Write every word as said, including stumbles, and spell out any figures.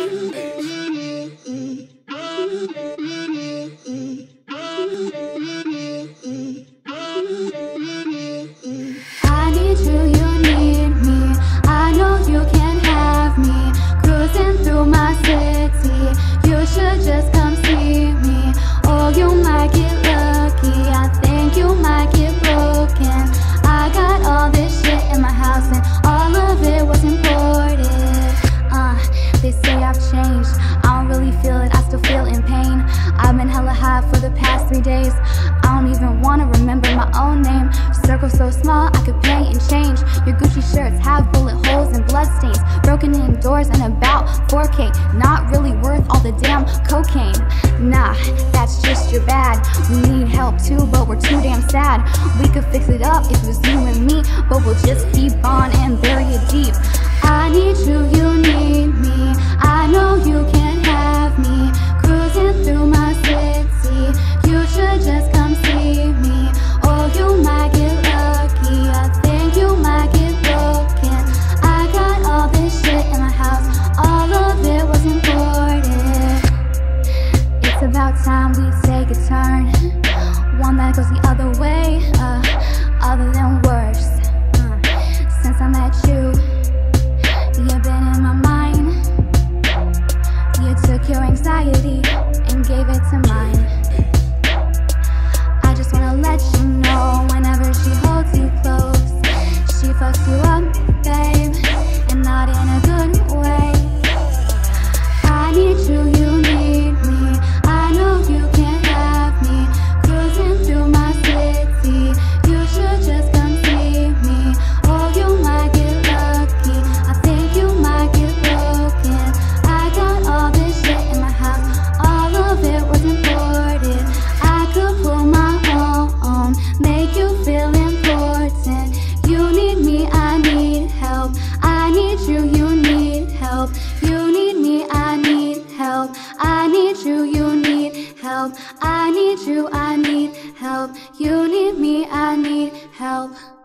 I need you, you need me. I know you can have me. Cruising through my city, you should just come see me. Oh, you might get lucky, I think you might get broken. I got all this shit in my house and all of it was imported. Uh, they say I've changed, I don't really feel it, I still feel in pain. I've been hella high for the past three days. I don't even wanna remember my own name. Circle so small I could paint and change. Your Gucci shirts have bullet holes and blood stains. Broken in doors and about four K. Not really worth all the damn cocaine. Nah, that's just your bad. We need help too, but we're too damn sad. We could fix it up if it was you and me, but we'll just keep on and bury it deep. I need you, you need me. I know you can have me. Cruising through my city, you should just come see me. Oh, you might get lucky, I think you might get broken. I got all this shit in my house, all of it was imported. It's about time we take a turn, one that goes the other way, uh, other than worse. uh, Since I met you, you've been in my mind. You took your anxiety and gave it to mine. I just wanna let you know, whenever she holds you close, she fucks you up, babe, and not in a good way. I need you, you need me. I know you can have me. Cruising through my city, you should just come see me. Oh, you might get lucky, I think you might get broken. I got all this shit in my house, all of it was imported. I could pull my own, make you feel important. You need me, I need help. I need you, you need help. You need me, I need help. I need you, you need help. I need you, I need help. You need me, I need help.